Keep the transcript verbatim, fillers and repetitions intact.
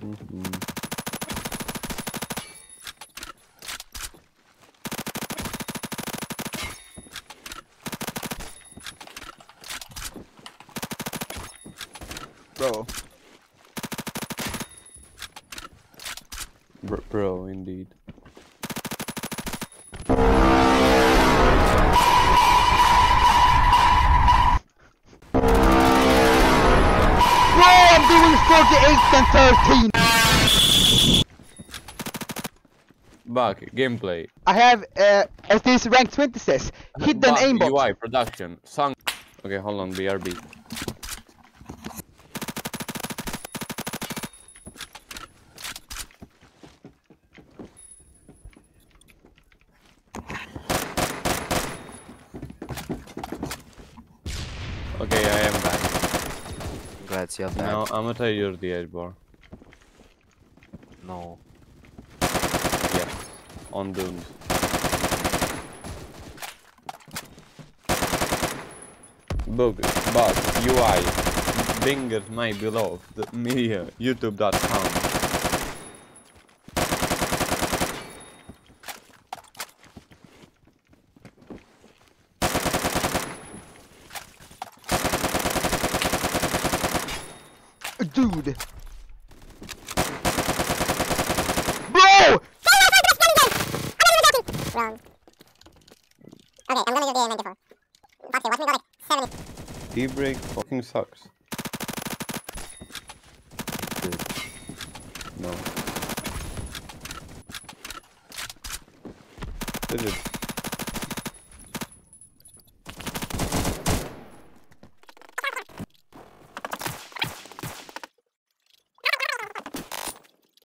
Mm-hmm. Bro. Bro, bro, indeed. I'm doing forty-eight and thirteen! Bug, gameplay. I have, uh, as this rank twenty says, hidden Bug, aimbot. U I, production, song. Okay, hold on, B R B. Okay, I am back. Glad you're back. Now, I'm gonna tell you the edge bar. No. Yeah, on Dunes. Bug, bug, U I, bingers my beloved, media, youtube dot com. Dude. Bro! Wrong. Okay, I'm gonna do the A ninety-four. Fuck it, watch me go like seventy. D-break fucking sucks. Dude. No. Is it?